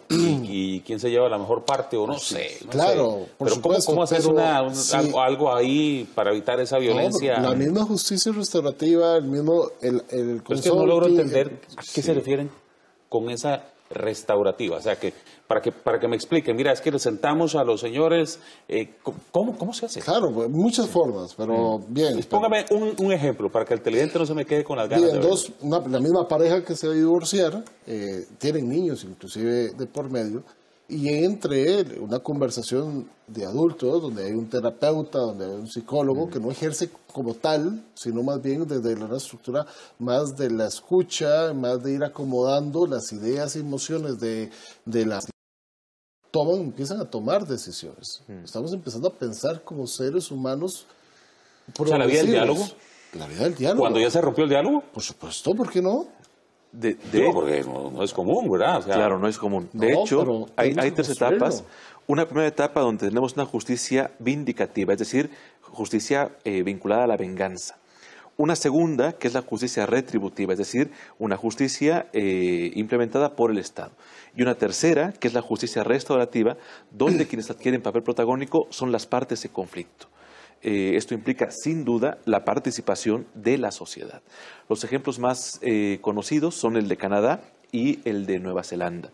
y quién se lleva la mejor parte o no sé. Claro, sé. por Pero supuesto, ¿cómo hacer pero sí. algo ahí para evitar esa violencia? La misma justicia restaurativa, el mismo... Pero es que no logro entender a qué se refieren con esa restaurativa. O sea, para que me expliquen, mira, es que le sentamos a los señores, ¿cómo se hace? Claro, pues, muchas formas, pero bien. Pues póngame un ejemplo para que el televidente no se me quede con las ganas Bien, de verlo. la misma pareja que se va a divorciar, tienen niños inclusive de por medio, y entre una conversación de adultos, donde hay un terapeuta, donde hay un psicólogo que no ejerce como tal, sino más bien desde una estructura más de la escucha, más de ir acomodando las ideas y emociones de las empiezan a tomar decisiones. Estamos empezando a pensar como seres humanos. O sea, la vía del diálogo. La vía del diálogo. Cuando ya se rompió el diálogo. Por supuesto, ¿por qué no? Digo, porque no es común, ¿verdad? O sea, Claro, no es común. De No, hecho, pero hay tenemos que tres construirlo. etapas. Una primera etapa donde tenemos una justicia vindicativa, es decir, justicia vinculada a la venganza. Una segunda, que es la justicia retributiva, es decir, una justicia implementada por el Estado. Y una tercera, que es la justicia restaurativa, donde quienes adquieren papel protagónico son las partes en conflicto. Esto implica, sin duda, la participación de la sociedad. Los ejemplos más conocidos son el de Canadá y el de Nueva Zelanda.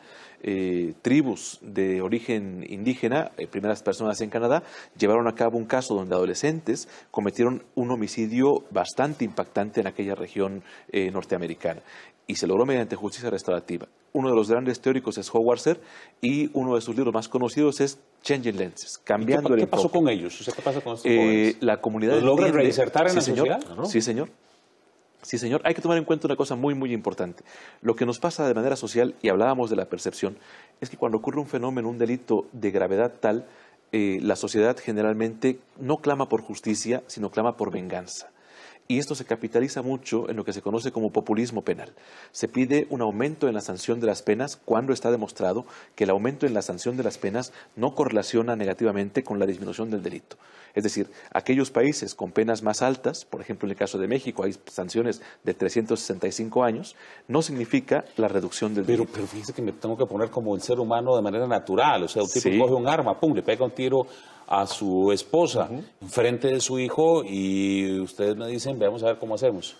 Tribus de origen indígena, primeras personas en Canadá, llevaron a cabo un caso donde adolescentes cometieron un homicidio bastante impactante en aquella región norteamericana y se logró mediante justicia restaurativa. Uno de los grandes teóricos es Howard y uno de sus libros más conocidos es Changing Lenses, cambiando el ¿Qué pasó enfoque. con ellos? O sea, ¿qué pasa con estos jóvenes? La comunidad ¿Los logran entiende- reinsertar en la señor. sociedad? Claro. Sí, señor. Sí, señor. Hay que tomar en cuenta una cosa muy, muy importante. Lo que nos pasa de manera social, y hablábamos de la percepción, es que cuando ocurre un fenómeno, un delito de gravedad tal, la sociedad generalmente no clama por justicia, sino clama por venganza. Y esto se capitaliza mucho en lo que se conoce como populismo penal. Se pide un aumento en la sanción de las penas cuando está demostrado que el aumento en la sanción de las penas no correlaciona negativamente con la disminución del delito. Es decir, aquellos países con penas más altas, por ejemplo en el caso de México hay sanciones de 365 años, no significa la reducción del delito. Pero fíjese que me tengo que poner como el ser humano de manera natural. O sea, un tipo Sí. coge un arma, pum, le pega un tiro a su esposa enfrente de su hijo y ustedes me dicen, veamos a ver cómo hacemos.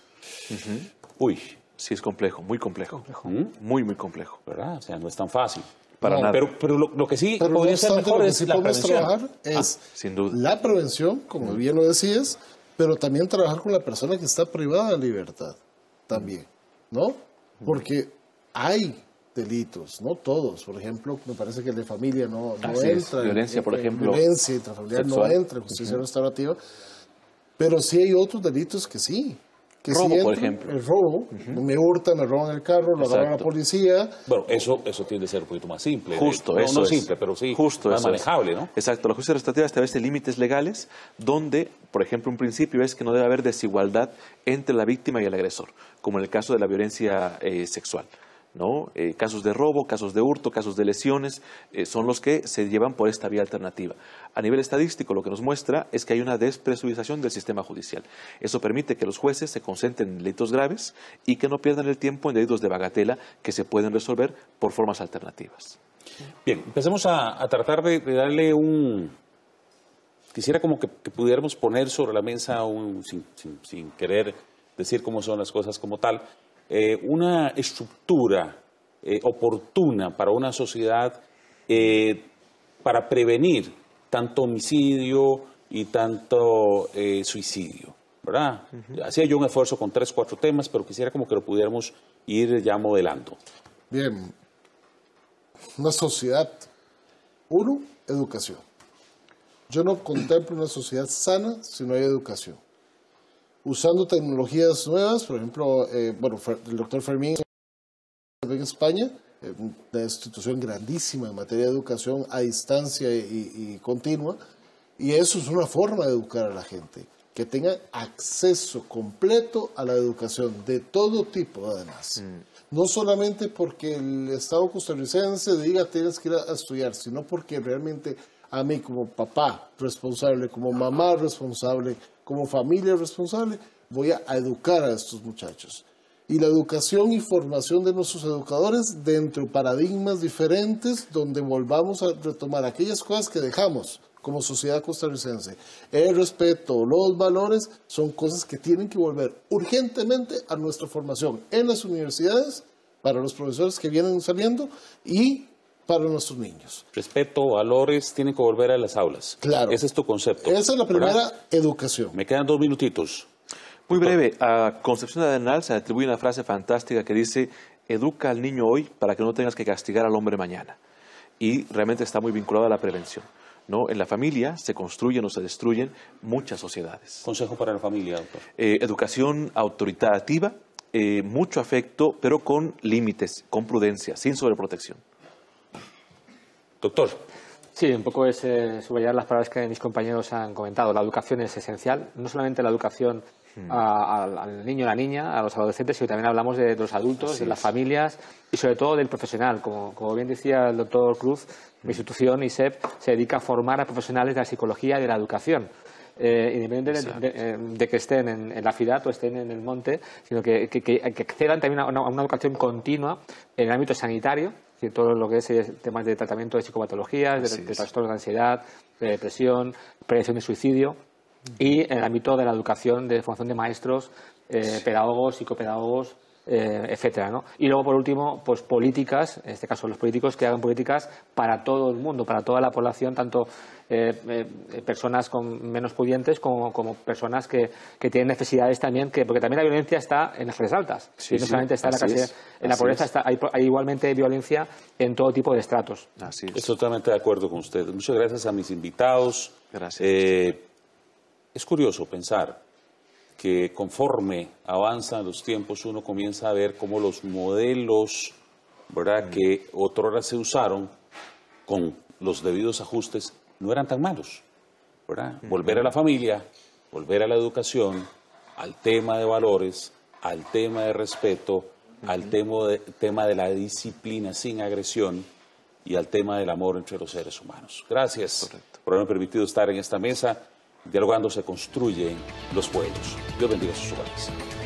Uy, Sí, es complejo, muy complejo. Muy, muy complejo. ¿verdad? O sea, no es tan fácil. Para nada. Pero lo que sí Pero no podría ser obstante, mejor lo que es sí la podemos prevención. trabajar es sin duda. la prevención, como bien lo decías, pero también trabajar con la persona que está privada de libertad, también, ¿no? Porque hay delitos, no todos. Por ejemplo, me parece que el de familia no Así es. entra. Violencia, por ejemplo, Violencia intrafamiliar no sexual. entra en justicia restaurativa, pero sí hay otros delitos que sí. Que Robo, sí por entran. ejemplo. El robo, me hurtan, me roban el carro, lo agarran a la Exacto. policía. Bueno, eso tiende a ser un poquito más simple. Justo, no, eso no es. simple, pero sí Justo más eso es. manejable, ¿no? Exacto, la justicia restaurativa establece límites legales donde, por ejemplo, un principio es que no debe haber desigualdad entre la víctima y el agresor, como en el caso de la violencia sexual. ¿No? Casos de robo, casos de hurto, casos de lesiones, son los que se llevan por esta vía alternativa. A nivel estadístico, lo que nos muestra es que hay una despresurización del sistema judicial. Eso permite que los jueces se concentren en delitos graves y que no pierdan el tiempo en delitos de bagatela que se pueden resolver por formas alternativas. Bien, empecemos a tratar de darle un... Quisiera como que pudiéramos poner sobre la mesa, sin querer decir cómo son las cosas como tal, una estructura oportuna para una sociedad para prevenir tanto homicidio y tanto suicidio, ¿verdad? Hacía yo un esfuerzo con 3, 4 temas, pero quisiera como que lo pudiéramos ir ya modelando. Bien, una sociedad. Uno, educación. Yo no contemplo una sociedad sana si no hay educación. Usando tecnologías nuevas, por ejemplo, el doctor Fermín en España, una institución grandísima en materia de educación a distancia y continua, y eso es una forma de educar a la gente, que tenga acceso completo a la educación de todo tipo, además. No solamente porque el Estado costarricense diga tienes que ir a estudiar, sino porque realmente a mí como papá responsable, como mamá responsable, como familia responsable, voy a educar a estos muchachos. y la educación y formación de nuestros educadores dentro de paradigmas diferentes donde volvamos a retomar aquellas cosas que dejamos como sociedad costarricense. El respeto, los valores son cosas que tienen que volver urgentemente a nuestra formación en las universidades para los profesores que vienen saliendo y para nuestros niños. Respeto, valores, tienen que volver a las aulas. Claro. Ese es tu concepto. Esa es la primera, ¿verdad? educación. Me quedan 2 minutitos. Muy breve, a Concepción Arenal se le atribuye una frase fantástica que dice: educa al niño hoy para que no tengas que castigar al hombre mañana. Y realmente está muy vinculada a la prevención, ¿no? En la familia se construyen o se destruyen muchas sociedades. Consejo para la familia, doctor. Educación autoritativa, mucho afecto, pero con límites, con prudencia, sin sobreprotección. Doctor. Sí, un poco es subrayar las palabras que mis compañeros han comentado. La educación es esencial, no solamente la educación al niño, a la niña, a los adolescentes, sino también hablamos de los adultos, de las familias y sobre todo del profesional. Como bien decía el doctor Cruz, mi institución, ISEP, se dedica a formar a profesionales de la psicología y de la educación. Independientemente de que estén en la ciudad o estén en el monte, sino que accedan también a una educación continua en el ámbito sanitario, todo lo que es temas de tratamiento de psicopatologías, de trastornos de ansiedad, de depresión, prevención de suicidio, y en el ámbito de la educación, de formación de maestros, pedagogos, psicopedagogos, etcétera, ¿no? Y luego, por último, pues políticas, en este caso los políticos que hagan políticas para todo el mundo, para toda la población, tanto personas con menos pudientes como personas que tienen necesidades también, porque también la violencia está en las clases altas, y no solamente está en la pobreza, hay igualmente violencia en todo tipo de estratos. Así es. Estoy totalmente de acuerdo con usted. Muchas gracias a mis invitados. Gracias. Es curioso pensar que conforme avanzan los tiempos uno comienza a ver cómo los modelos, ¿verdad?, que otrora se usaron con los debidos ajustes no eran tan malos, ¿verdad? Volver a la familia, volver a la educación, al tema de valores, al tema de respeto, al tema de la disciplina sin agresión y al tema del amor entre los seres humanos. Gracias por haberme permitido estar en esta mesa. Dialogando se construyen los pueblos. Dios bendiga sus hogares.